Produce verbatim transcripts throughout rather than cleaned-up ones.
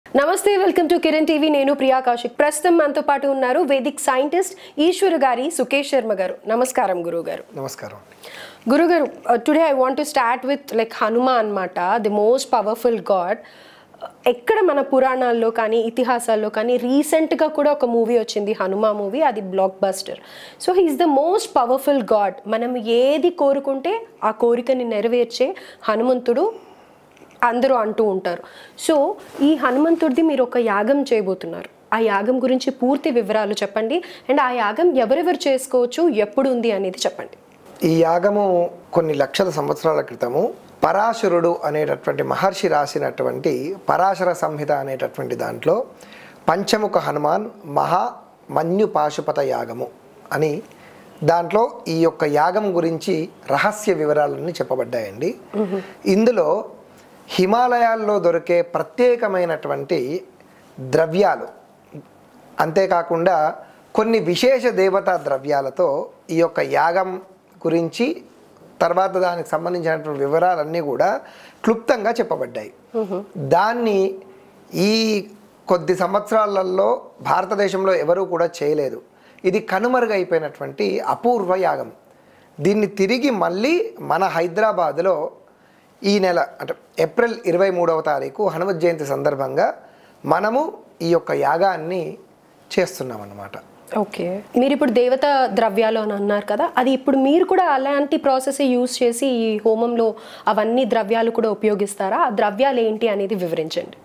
నమస్తే welcome to Kiran TV నేను ప్రియా కౌశిక్ ప్రస్తుతం మనతో పాటు ఉన్నారు వేదిక్ సైంటిస్ట్ ఈశ్వర్ గారి సుకేష్ శర్మ గారు నమస్కారం గురువు గారు నమస్కారం గురువు గారు today I want to start with like Hanuma అన్నమాట ది మోస్ట్ పవర్ఫుల్ గాడ్ ఎక్కడ మన పురాణాల్లో కానీ ఇతిహాసాల్లో కానీ రీసెంట్గా కూడా ఒక మూవీ వచ్చింది హనుమ మూవీ అది blockbuster so he is the most powerful god మనం ఏది కోరుకుంటే ఆ కోరికని నెరవేర్చే హనుమంతుడు అందరూ అంటూ ఉంటారు సో ఈ హనుమంతుడిది మీరు ఒక యాగం చేయబోతున్నారు ఆ యాగం గురించి పూర్తి వివరాలు చెప్పండి అండ్ ఆ యాగం ఎవరెవరు చేసుకోవచ్చు ఎప్పుడు ఉంది అనేది చెప్పండి ఈ యాగము కొన్ని లక్షల సంవత్సరాల క్రితము పరాశరుడు అనేటటువంటి మహర్షి రాసినటువంటి పరాశర సంహిత అనేటటువంటి దాంట్లో పంచముఖ హనుమాన్ మహా మన్యు పాశుపత యాగము అని దాంట్లో ఈ యొక్క యాగం గురించి రహస్య వివరాలన్నీ చెప్పబడ్డాయండి. ఇందులో హిమాలయాల్లో దొరికే ప్రత్యేకమైనటువంటి ద్రవ్యాలు అంతేకాకుండా కొన్ని విశేష దేవతా ద్రవ్యాలతో ఈ యొక్క యాగం గురించి తర్వాత దానికి సంబంధించినటువంటి వివరాలన్నీ కూడా క్లుప్తంగా చెప్పబడ్డాయి. దాన్ని ఈ కొద్ది సంవత్సరాలలో భారతదేశంలో ఎవరూ కూడా చేయలేదు. ఇది కనుమరుగైపోయినటువంటి అపూర్వ యాగం. దీన్ని తిరిగి మళ్ళీ మన హైదరాబాదులో ఈ నెల అంటే ఏప్రిల్ ఇరవై మూడవ తారీఖు హనుమత్ జయంతి సందర్భంగా మనము ఈ యొక్క యాగాన్ని చేస్తున్నాం అన్నమాట. ఓకే మీరు ఇప్పుడు దేవతా ద్రవ్యాలు అని అన్నారు కదా అది ఇప్పుడు మీరు కూడా అలాంటి ప్రాసెస్ యూజ్ చేసి ఈ హోమంలో అవన్నీ ద్రవ్యాలు కూడా ఉపయోగిస్తారా ఆ ద్రవ్యాలు ఏంటి అనేది వివరించండి.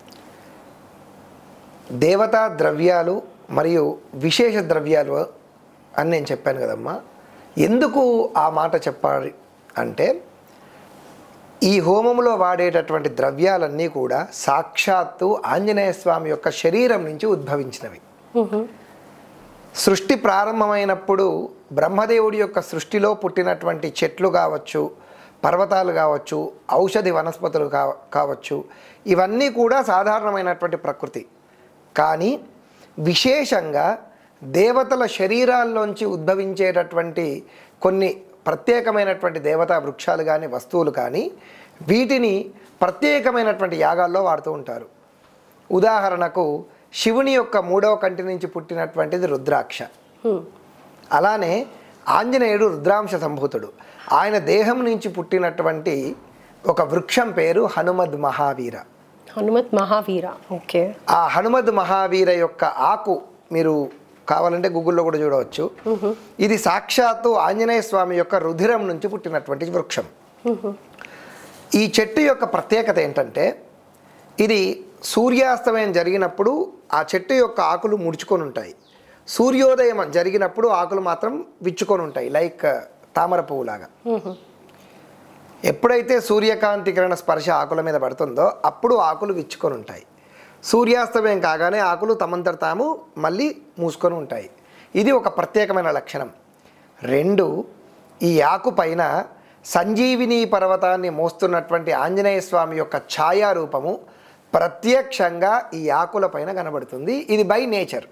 దేవతా ద్రవ్యాలు మరియు విశేష ద్రవ్యాలు అని నేను చెప్పాను కదమ్మా. ఎందుకు ఆ మాట చెప్పాలి అంటే ఈ హోమంలో వాడేటటువంటి ద్రవ్యాలన్నీ కూడా సాక్షాత్తు ఆంజనేయ స్వామి యొక్క శరీరం నుంచి ఉద్భవించినవి. సృష్టి ప్రారంభమైనప్పుడు బ్రహ్మదేవుడి యొక్క సృష్టిలో పుట్టినటువంటి చెట్లు కావచ్చు, పర్వతాలు కావచ్చు, ఔషధి వనస్పతులు కావచ్చు, ఇవన్నీ కూడా సాధారణమైనటువంటి ప్రకృతి. కానీ విశేషంగా దేవతల శరీరాల్లోంచి ఉద్భవించేటటువంటి కొన్ని ప్రత్యేకమైనటువంటి దేవతా వృక్షాలు కానీ వస్తువులు కానీ వీటిని ప్రత్యేకమైనటువంటి యాగాల్లో వాడుతూ ఉంటారు. ఉదాహరణకు శివుని యొక్క మూడవ కంటి నుంచి పుట్టినటువంటిది రుద్రాక్ష. అలానే ఆంజనేయుడు రుద్రాంశ సంభూతుడు. ఆయన దేహం నుంచి పుట్టినటువంటి ఒక వృక్షం పేరు హనుమద్ మహావీర. హనుమత్ మహావీర ఓకే. ఆ హనుమద్ మహావీర యొక్క ఆకు మీరు కావాలంటే గూగుల్లో కూడా చూడవచ్చు. ఇది సాక్షాత్తు ఆంజనేయ స్వామి యొక్క రుధిరం నుంచి పుట్టినటువంటి వృక్షం. ఈ చెట్టు యొక్క ప్రత్యేకత ఏంటంటే ఇది సూర్యాస్తమయం జరిగినప్పుడు ఆ చెట్టు యొక్క ఆకులు ముడుచుకొని ఉంటాయి. సూర్యోదయం జరిగినప్పుడు ఆకులు మాత్రం విచ్చుకొని ఉంటాయి లైక్ తామర పువ్వులాగా. ఎప్పుడైతే సూర్యకాంతి కిరణ స్పర్శ ఆకుల మీద పడుతుందో అప్పుడు ఆకులు విచ్చుకొని ఉంటాయి. సూర్యాస్తమయం కాగానే ఆకులు తమంతట తాము మళ్ళీ మూసుకొని ఉంటాయి. ఇది ఒక ప్రత్యేకమైన లక్షణం. రెండు, ఈ ఆకు పైన సంజీవిని పర్వతాన్ని మోస్తున్నటువంటి ఆంజనేయ స్వామి యొక్క ఛాయారూపము ప్రత్యక్షంగా ఈ ఆకుల పైన కనబడుతుంది. ఇది బై నేచర్.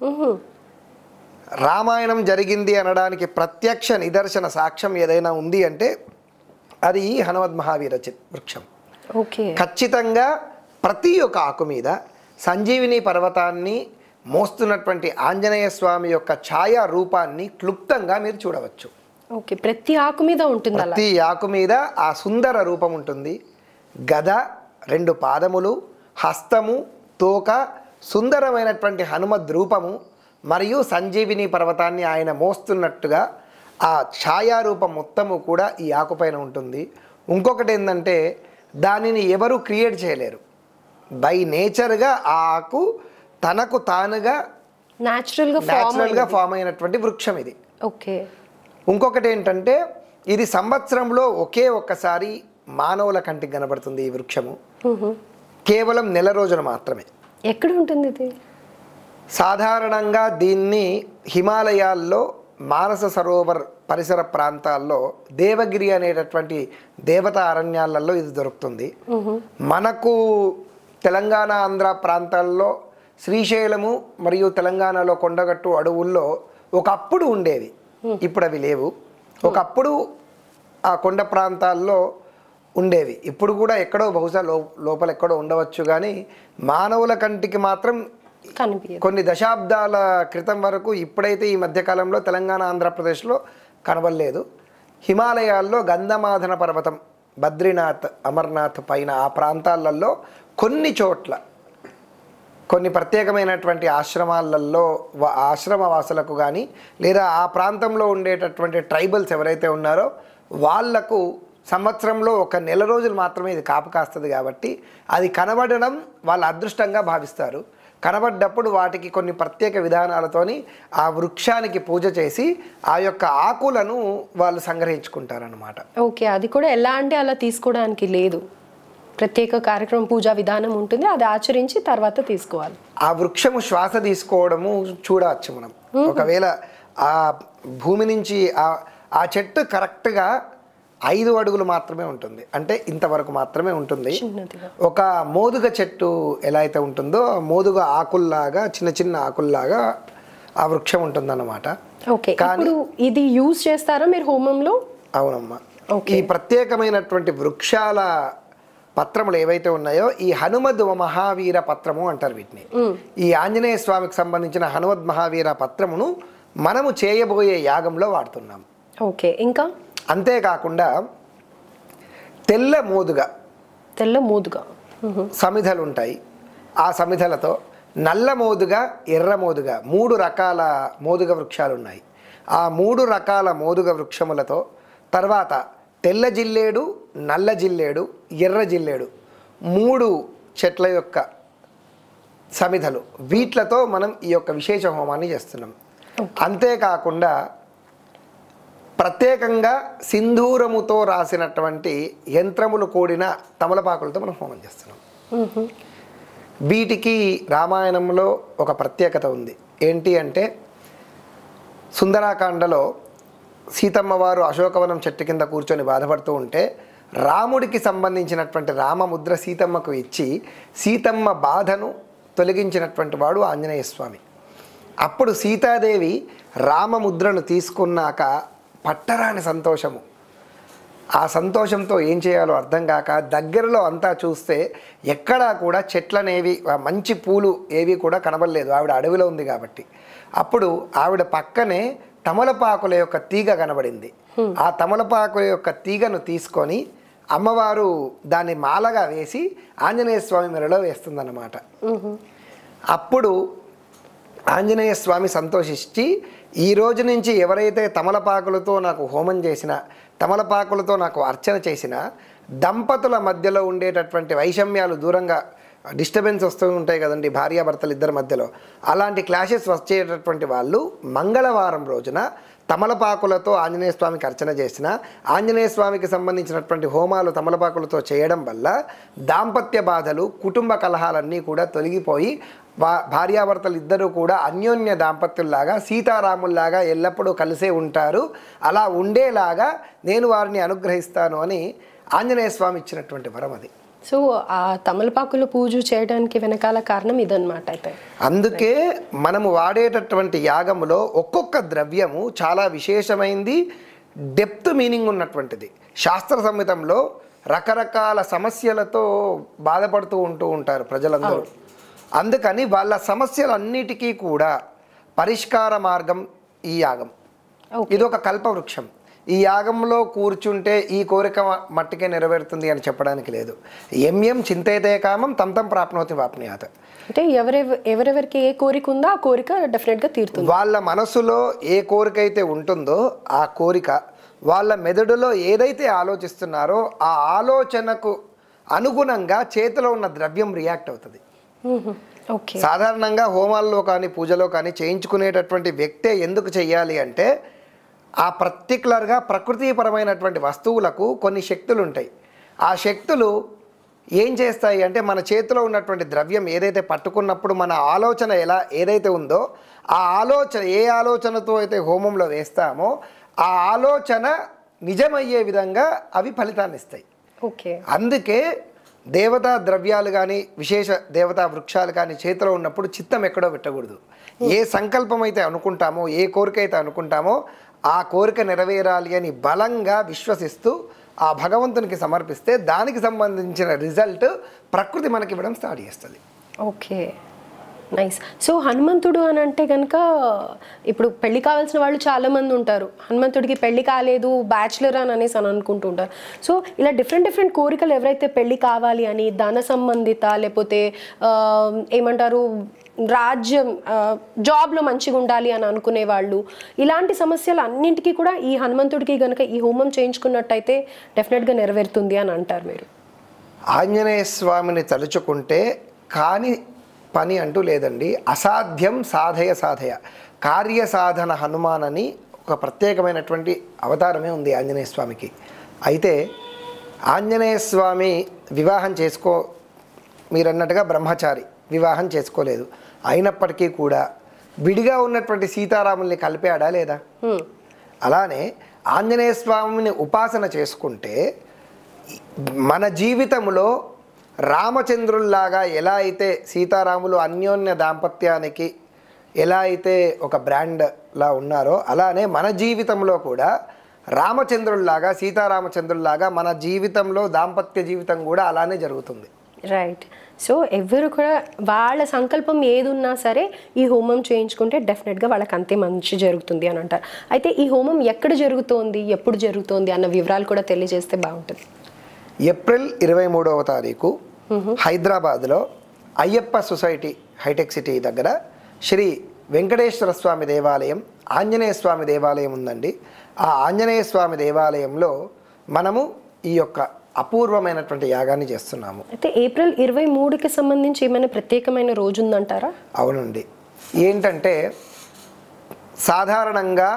రామాయణం జరిగింది అనడానికి ప్రత్యక్ష నిదర్శన సాక్ష్యం ఏదైనా ఉంది అంటే అది ఈ హనుమద్ మహావీర వృక్షం. ఓకే ఖచ్చితంగా ప్రతి ఒక్క ఆకు మీద సంజీవిని పర్వతాన్ని మోస్తున్నటువంటి ఆంజనేయ స్వామి యొక్క ఛాయా రూపాన్ని క్లుప్తంగా మీరు చూడవచ్చు. ఓకే ప్రతి ఆకు మీద ఉంటుంది. ప్రతి ఆకు మీద ఆ సుందర రూపం ఉంటుంది. గద, రెండు పాదములు, హస్తము, తోక, సుందరమైనటువంటి హనుమద్ రూపము మరియు సంజీవిని పర్వతాన్ని ఆయన మోస్తున్నట్టుగా ఆ ఛాయారూపం మొత్తము కూడా ఈ ఆకుపైన ఉంటుంది. ఇంకొకటి ఏంటంటే దానిని ఎవరు క్రియేట్ చేయలేరు. బై నేచర్గా ఆ ఆకు తనకు తానుగా న్యాచురల్గా న్యాచురల్గా ఫామ్ అయినటువంటి వృక్షం ఇది. ఓకే ఇంకొకటి ఏంటంటే ఇది సంవత్సరంలో ఒకే ఒక్కసారి మానవుల కంటికి కనబడుతుంది. ఈ వృక్షము కేవలం నెల రోజులు మాత్రమే. ఎక్కడ ఉంటుంది ఇది? సాధారణంగా దీన్ని హిమాలయాల్లో మానస సరోవర్ పరిసర ప్రాంతాల్లో దేవగిరి అనేటటువంటి దేవతా అరణ్యాలలో ఇది దొరుకుతుంది. మనకు తెలంగాణ ఆంధ్ర ప్రాంతాల్లో శ్రీశైలము మరియు తెలంగాణలో కొండగట్టు అడవుల్లో ఒకప్పుడు ఉండేవి, ఇప్పుడు అవి లేవు. ఒకప్పుడు ఆ కొండ ప్రాంతాల్లో ఉండేవి. ఇప్పుడు కూడా ఎక్కడో బహుశా లో లోపల ఎక్కడో ఉండవచ్చు, కానీ మానవుల కంటికి మాత్రం కనిపించదు. కొన్ని దశాబ్దాల క్రితం వరకు, ఇప్పుడైతే ఈ మధ్యకాలంలో తెలంగాణ ఆంధ్రప్రదేశ్లో కనబడలేదు. హిమాలయాల్లో గంధమాధన పర్వతం, బద్రీనాథ్, అమర్నాథ్ పైన ఆ ప్రాంతాలలో కొన్ని చోట్ల కొన్ని ప్రత్యేకమైనటువంటి ఆశ్రమాలలో ఆశ్రమవాసులకు కానీ లేదా ఆ ప్రాంతంలో ఉండేటటువంటి ట్రైబల్స్ ఎవరైతే ఉన్నారో వాళ్లకు సంవత్సరంలో ఒక నెల రోజులు మాత్రమే ఇది కాపు కాస్తుంది. కాబట్టి అది కనబడడం వాళ్ళ అదృష్టంగా భావిస్తారు. కనబడ్డప్పుడు వాటికి కొన్ని ప్రత్యేక విధానాలతోని ఆ వృక్షానికి పూజ చేసి ఆ యొక్క ఆకులను వాళ్ళు సంగ్రహించుకుంటారన్నమాట. ఓకే, అది కూడా ఎలా అంటే అలా తీసుకోవడానికి లేదు, ప్రత్యేక కార్యక్రమం పూజా విధానం ఉంటుంది, అది ఆచరించి తర్వాత తీసుకోవాలి. ఆ వృక్షము శ్వాస తీసుకోవడము చూడవచ్చు మనం. ఒకవేళ ఆ భూమి నుంచి ఆ ఆ చెట్టు కరెక్ట్గా ఐదు అడుగులు మాత్రమే ఉంటుంది, అంటే ఇంతవరకు మాత్రమే ఉంటుంది. ఒక మోదుగ చెట్టు ఎలా అయితే ఉంటుందో మోదుగ ఆకుల్లాగా చిన్న చిన్న ఆకుల్లాగా ఆ వృక్షం ఉంటుందన్నమాట. ఓకే, ఇప్పుడు ఇది యూజ్ చేస్తారా మీరు హోమంలో? అవునమ్మా. ఈ ప్రత్యేకమైనటువంటి వృక్షాల పత్రములు ఏవైతే ఉన్నాయో ఈ హనుమద్ మహావీర పత్రము అంటారు వీటిని. ఈ ఆంజనేయ స్వామికి సంబంధించిన హనుమద్ మహావీర పత్రమును మనము చేయబోయే యాగంలో వాడుతున్నాం. ఓకే, ఇంకా అంతేకాకుండా తెల్ల మోదుగా తెల్ల మోదుగా సమిధలు ఉంటాయి. ఆ సమిధలతో నల్ల మోదుగా, ఎర్ర మోదుగా మూడు రకాల మోదుగ వృక్షాలు ఉన్నాయి. ఆ మూడు రకాల మోదుగ వృక్షములతో తర్వాత తెల్ల జిల్లేడు, నల్ల జిల్లేడు, ఎర్ర జిల్లేడు మూడు చెట్ల యొక్క సమిధలు, వీట్లతో మనం ఈ యొక్క విశేష హోమాన్ని చేస్తున్నాం. అంతేకాకుండా ప్రత్యేకంగా సింధూరముతో రాసినటువంటి యంత్రములు కూడిన తమలపాకులతో మనం హోమం చేస్తున్నాం. వీటికి రామాయణంలో ఒక ప్రత్యేకత ఉంది. ఏంటి అంటే సుందరాకాండలో సీతమ్మ వారు అశోకవనం చెట్టు కింద కూర్చొని బాధపడుతూ ఉంటే రాముడికి సంబంధించినటువంటి రామముద్ర సీతమ్మకు ఇచ్చి సీతమ్మ బాధను తొలగించినటువంటి వాడు ఆంజనేయ స్వామి. అప్పుడు సీతాదేవి రామముద్రను తీసుకున్నాక పట్టరాని సంతోషము. ఆ సంతోషంతో ఏం చేయాలో అర్థం కాక దగ్గరలో అంతా చూస్తే ఎక్కడా కూడా చెట్లనేవి మంచి పూలు ఏవి కూడా కనబడలేదు, ఆవిడ అడవిలో ఉంది కాబట్టి. అప్పుడు ఆవిడ పక్కనే తమలపాకుల యొక్క తీగ కనబడింది. ఆ తమలపాకుల యొక్క తీగను తీసుకొని అమ్మవారు దాన్ని మాలగా వేసి ఆంజనేయ స్వామి మెడలో వేస్తుందన్నమాట. అప్పుడు ఆంజనేయ స్వామి సంతోషించి ఈ రోజు నుంచి ఎవరైతే తమలపాకులతో నాకు హోమం చేసినా, తమలపాకులతో నాకు అర్చన చేసినా దంపతుల మధ్యలో ఉండేటటువంటి వైషమ్యాలు దూరంగా, డిస్టర్బెన్స్ వస్తూ ఉంటాయి కదండి భార్యాభర్తలు ఇద్దరి మధ్యలో, అలాంటి క్లాషెస్ వచ్చేటటువంటి వాళ్ళు మంగళవారం రోజున తమలపాకులతో ఆంజనేయ స్వామికి అర్చన చేసిన, ఆంజనేయ స్వామికి సంబంధించినటువంటి హోమాలు తమలపాకులతో చేయడం వల్ల దాంపత్య బాధలు, కుటుంబ కలహాలన్నీ కూడా తొలగిపోయి భార్యాభర్తలు ఇద్దరూ కూడా అన్యోన్య దాంపత్యుల్లాగా సీతారాముల్లాగా ఎల్లప్పుడూ కలిసే ఉంటారు. అలా ఉండేలాగా నేను వారిని అనుగ్రహిస్తాను అని ఆంజనేయ స్వామి ఇచ్చినటువంటి వరం అది. సో ఆ తమలపాకుల పూజ చేయడానికి వెనకాల కారణం ఇదన్నమాట. అయితే అందుకే మనము వాడేటటువంటి యాగములో ఒక్కొక్క ద్రవ్యము చాలా విశేషమైంది, డెప్త్ మీనింగ్ ఉన్నటువంటిది. శాస్త్ర సంహితంలో రకరకాల సమస్యలతో బాధపడుతూ ఉంటూ ఉంటారు ప్రజలందరూ. అందుకని వాళ్ళ సమస్యలన్నిటికీ కూడా పరిష్కార మార్గం ఈ యాగం. ఇది ఒక కల్పవృక్షం. ఈ యాగంలో కూర్చుంటే ఈ కోరిక మట్టికే నెరవేరుతుంది అని చెప్పడానికి లేదు. ఎం ఎం చింతైతే కామం తం తం ప్రాప్నోతి వాప్నుయాత్. అంటే ఎవరెవ ఎవరెవరికి ఏ కోరిక ఉందో ఆ కోరిక డెఫినెట్గా తీరుతుంది. వాళ్ళ మనసులో ఏ కోరిక అయితే ఉంటుందో ఆ కోరిక, వాళ్ళ మెదడులో ఏదైతే ఆలోచిస్తున్నారో ఆ ఆలోచనకు అనుగుణంగా చేతిలో ఉన్న ద్రవ్యం రియాక్ట్ అవుతుంది. సాధారణంగా హోమాల్లో కానీ పూజలో కానీ చేయించుకునేటటువంటి వ్యక్తే ఎందుకు చెయ్యాలి అంటే ఆ పర్టికులర్గా ప్రకృతిపరమైనటువంటి వస్తువులకు కొన్ని శక్తులు ఉంటాయి. ఆ శక్తులు ఏం చేస్తాయి అంటే మన చేతిలో ఉన్నటువంటి ద్రవ్యం ఏదైతే పట్టుకున్నప్పుడు మన ఆలోచన ఎలా ఏదైతే ఉందో ఆ ఆలోచన ఏ ఆలోచనతో అయితే హోమంలో వేస్తామో ఆ ఆలోచన నిజమయ్యే విధంగా అవి ఫలితాన్ని ఇస్తాయి. ఓకే, అందుకే దేవతా ద్రవ్యాలు కానీ విశేష దేవతా వృక్షాలు కానీ చేతిలో ఉన్నప్పుడు చిత్తం ఎక్కడో పెట్టకూడదు. ఏ సంకల్పం అయితే అనుకుంటామో, ఏ కోరిక అయితే అనుకుంటామో ఆ కోరిక నెరవేరాలి అని బలంగా విశ్వసిస్తూ ఆ భగవంతునికి సమర్పిస్తే దానికి సంబంధించిన రిజల్ట్ ప్రకృతి మనకి ఇవ్వడం స్టార్ట్ చేస్తుంది. Okay, nice. సో హనుమంతుడు అని అంటే కనుక ఇప్పుడు పెళ్లి కావాల్సిన వాళ్ళు చాలా మంది ఉంటారు, హనుమంతుడికి పెళ్లి కాలేదు బ్యాచులర్ అని అనేసి అని అనుకుంటూ ఉంటారు. సో ఇలా డిఫరెంట్ డిఫరెంట్ కోరికలు ఎవరైతే పెళ్లి కావాలి అని ధన సంబంధిత లేకపోతే ఏమంటారు రాజ్యం జాబ్లో మంచిగా ఉండాలి అని అనుకునే వాళ్ళు, ఇలాంటి సమస్యలు అన్నింటికీ కూడా ఈ హనుమంతుడికి కనుక ఈ హోమం చేయించుకున్నట్టయితే డెఫినెట్గా నెరవేరుతుంది అని అంటారు మీరు. ఆంజనేయ స్వామిని తలుచుకుంటే కాని పని అంటూ లేదండి. అసాధ్యం సాధయ సాధయ, కార్యసాధన హనుమాన్ అని ఒక ప్రత్యేకమైనటువంటి అవతారమే ఉంది ఆంజనేయ స్వామికి. అయితే ఆంజనేయ స్వామి వివాహం చేసుకో మీరన్నట్టుగా బ్రహ్మచారి వివాహం చేసుకోలేదు, అయినప్పటికీ కూడా విడిగా ఉన్నటువంటి సీతారాముల్ని కలిపాడా లేదా? అలానే ఆంజనేయ స్వామిని ఉపాసన చేసుకుంటే మన జీవితంలో రామచంద్రుల్లాగా ఎలా అయితే సీతారాములు అన్యోన్య దాంపత్యానికి ఎలా అయితే ఒక బ్రాండ్లా ఉన్నారో, అలానే మన జీవితంలో కూడా రామచంద్రుల్లాగా సీతారామచంద్రుల్లాగా మన జీవితంలో దాంపత్య జీవితం కూడా అలానే జరుగుతుంది. రైట్. సో ఎవరు కూడా వాళ్ళ సంకల్పం ఏది ఉన్నా సరే ఈ హోమం చేయించుకుంటే డెఫినెట్గా వాళ్ళకి అంతే మంచి జరుగుతుంది అని అంటారు. అయితే ఈ హోమం ఎక్కడ జరుగుతోంది, ఎప్పుడు జరుగుతోంది అన్న వివరాలు కూడా తెలియజేస్తే బాగుంటుంది. ఏప్రిల్ ఇరవై మూడవ తారీఖు హైదరాబాద్లో అయ్యప్ప సొసైటీ హైటెక్ సిటీ దగ్గర శ్రీ వెంకటేశ్వర స్వామి దేవాలయం, ఆంజనేయ స్వామి దేవాలయం ఉందండి. ఆ ఆంజనేయ స్వామి దేవాలయంలో మనము ఈ యొక్క అపూర్వమైనటువంటి యాగాన్ని చేస్తున్నాము. అయితే ఏప్రిల్ ఇరవై మూడుకి సంబంధించి ఏమైనా ప్రత్యేకమైన రోజు ఉందంటారా? అవునండి. ఏంటంటే సాధారణంగా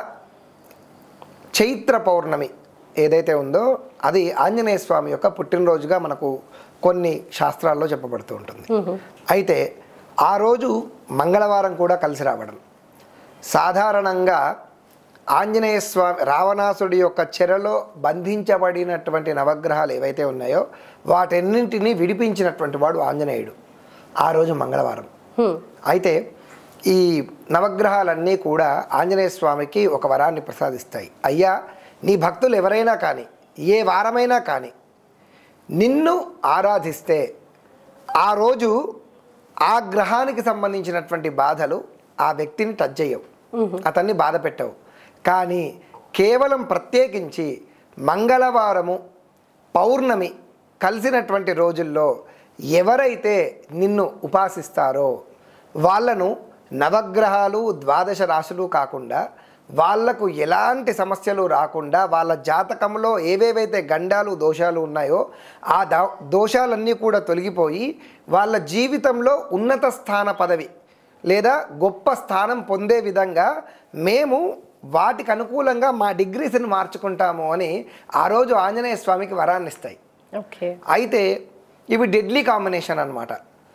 చైత్ర పౌర్ణమి ఏదైతే ఉందో అది ఆంజనేయ స్వామి యొక్క పుట్టినరోజుగా మనకు కొన్ని శాస్త్రాల్లో చెప్పబడుతూ ఉంటుంది. అయితే ఆ రోజు మంగళవారం కూడా కలిసి రావడం, సాధారణంగా ఆంజనేయ స్వామి రావణాసుడి యొక్క చెరలో బంధించబడినటువంటి నవగ్రహాలు ఏవైతే ఉన్నాయో వాటన్నింటినీ విడిపించినటువంటి వాడు ఆంజనేయుడు ఆ రోజు మంగళవారం. అయితే ఈ నవగ్రహాలన్నీ కూడా ఆంజనేయ స్వామికి ఒక వరాన్ని ప్రసాదిస్తాయి. అయ్యా, నీ భక్తులు ఎవరైనా కానీ ఏ వారమైనా కానీ నిన్ను ఆరాధిస్తే ఆ రోజు ఆ గ్రహానికి సంబంధించినటువంటి బాధలు ఆ వ్యక్తిని టచ్ చేయవు, అతన్ని బాధ పెట్టవు. కానీ కేవలం ప్రత్యేకించి మంగళవారము పౌర్ణమి కలిసినటువంటి రోజుల్లో ఎవరైతే నిన్ను ఉపాసిస్తారో వాళ్ళను నవగ్రహాలు ద్వాదశ రాశులు కాకుండా వాళ్లకు ఎలాంటి సమస్యలు రాకుండా వాళ్ళ జాతకంలో ఏవేవైతే గండాలు దోషాలు ఉన్నాయో ఆ దోషాలన్నీ కూడా తొలగిపోయి వాళ్ళ జీవితంలో ఉన్నత స్థాన పదవి లేదా గొప్ప స్థానం పొందే విధంగా మేము వాటికి అనుకూలంగా మా డిగ్రీస్ని మార్చుకుంటాము అని ఆ రోజు ఆంజనేయ స్వామికి వరాన్ని ఇస్తాయి. ఓకే. అయితే ఇవి డెడ్లీ కాంబినేషన్ అన్నమాట.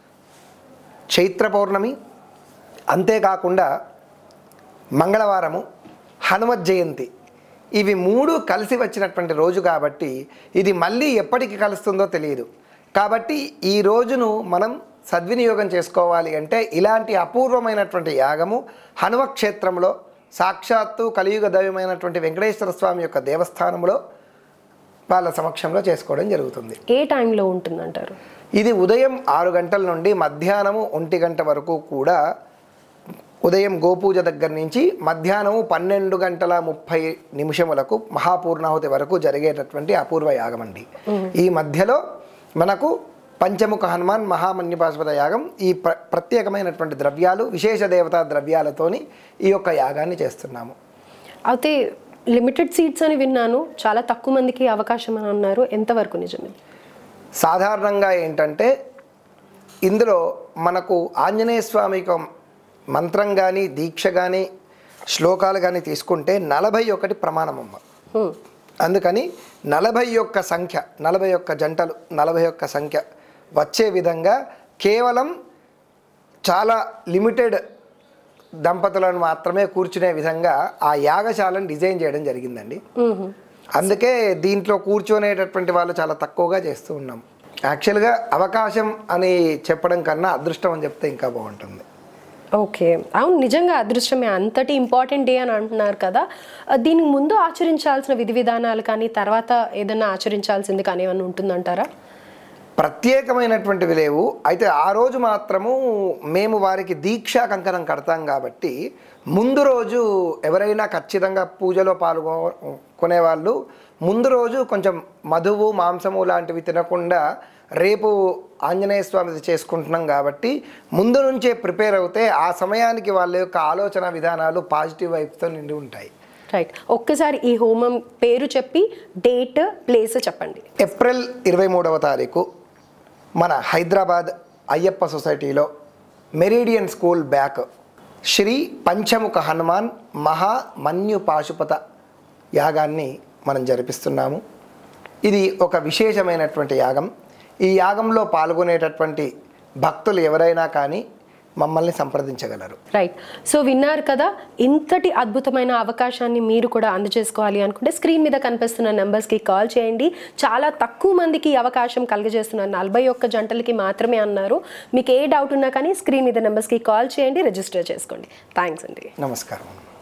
చైత్ర పౌర్ణమి, అంతేకాకుండా మంగళవారము, హనుమత్ జయంతి, ఇవి మూడు కలిసి వచ్చినటువంటి రోజు కాబట్టి ఇది మళ్ళీ ఎప్పటికి కలుస్తుందో తెలియదు. కాబట్టి ఈ రోజును మనం సద్వినియోగం చేసుకోవాలి అంటే ఇలాంటి అపూర్వమైనటువంటి యాగము హనుమక్షేత్రంలో సాక్షాత్తు కలియుగ దైవమైనటువంటి వెంకటేశ్వర స్వామి యొక్క దేవస్థానంలో వాళ్ళ సమక్షంలో చేసుకోవడం జరుగుతుంది. ఏ టైంలో ఉంటుందంటారు? ఇది ఉదయం ఆరు గంటల నుండి మధ్యాహ్నము ఒంటి గంట వరకు కూడా, ఉదయం గోపూజ దగ్గర నుంచి మధ్యాహ్నము పన్నెండు గంటల ముప్పై నిమిషములకు మహాపూర్ణాహుతి వరకు జరిగేటటువంటి అపూర్వ యాగం అండి. ఈ మధ్యలో మనకు పంచముఖ హనుమాన్ మహామన్యపాశుపత యాగం, ఈ ప్ర ప్రత్యేకమైనటువంటి ద్రవ్యాలు విశేష దేవతా ద్రవ్యాలతోని ఈ యొక్క యాగాన్ని చేస్తున్నాము. అయితే లిమిటెడ్ సీట్స్ అని విన్నాను, చాలా తక్కువ మందికి అవకాశం అని అన్నారు, ఎంతవరకు నిజమే? సాధారణంగా ఏంటంటే ఇందులో మనకు ఆంజనేయ స్వామి యొక్క మంత్రం కానీ దీక్ష కానీ శ్లోకాలు కానీ తీసుకుంటే నలభై ఒకటి ప్రమాణమమ్మ. అందుకని నలభై ఒక్క సంఖ్య, నలభై ఒక్క జంటలు, నలభై ఒక్క సంఖ్య వచ్చే విధంగా కేవలం చాలా లిమిటెడ్ దంపతులను మాత్రమే కూర్చునే విధంగా ఆ యాగశాలను డిజైన్ చేయడం జరిగిందండి. అందుకే దీంట్లో కూర్చొనేటటువంటి వాళ్ళు చాలా తక్కువగా చేస్తూ ఉన్నాం. యాక్చువల్గా అవకాశం అని చెప్పడం కన్నా అదృష్టం అని చెప్తే ఇంకా బాగుంటుంది. ఓకే, అవును, నిజంగా అదృష్టమే. అంతటి ఇంపార్టెంట్ డే అని అంటున్నారు కదా. ఆ, దీనికి ముందు ఆచరించాల్సిన విధి విధానాలు కానీ తర్వాత ఏదైనా ఆచరించాల్సింది కానీ ఏమైనా ఉంటుందంటారా? ప్రత్యేకమైనటువంటివి లేవు. అయితే ఆ రోజు మాత్రము మేము వారికి దీక్షా కంకణం కడతాం కాబట్టి ముందు రోజు ఎవరైనా ఖచ్చితంగా పూజలో పాల్గొనే వాళ్ళు ముందు రోజు కొంచెం మధువు మాంసము లాంటివి తినకుండా రేపు ఆంజనేయ స్వామిది చేసుకుంటున్నాం కాబట్టి ముందు నుంచే ప్రిపేర్ అవుతే ఆ సమయానికి వాళ్ళ యొక్క ఆలోచన విధానాలు పాజిటివ్ వైపుతో నిండి ఉంటాయి. రైట్, ఒక్కసారి ఈ హోమం పేరు చెప్పి డేట్ ప్లేస్ చెప్పండి. ఏప్రిల్ ఇరవై మూడవ తారీఖు మన హైదరాబాద్ అయ్యప్ప సొసైటీలో Meridian school back Shri Panchamukha Hanuman మహా మన్యు పాశుపత యాగాన్ని మనం జరిపిస్తున్నాము. ఇది ఒక విశేషమైనటువంటి యాగం. ఈ యాగంలో పాల్గొనేటటువంటి భక్తులు ఎవరైనా కానీ మమ్మల్ని సంప్రదించగలరు. రైట్, సో విన్నారు కదా, ఇంతటి అద్భుతమైన అవకాశాన్ని మీరు కూడా అందజేసుకోవాలి అనుకుంటే స్క్రీన్ మీద కనిపిస్తున్న నెంబర్స్కి కాల్ చేయండి. చాలా తక్కువ మందికి అవకాశం కలుగజేస్తున్నారు, నలభై ఒక్క జంటలకి మాత్రమే అన్నారు. మీకు ఏ డౌట్ ఉన్నా కానీ స్క్రీన్ మీద నెంబర్స్కి కాల్ చేయండి, రిజిస్టర్ చేసుకోండి. థ్యాంక్స్ అండి. నమస్కారం.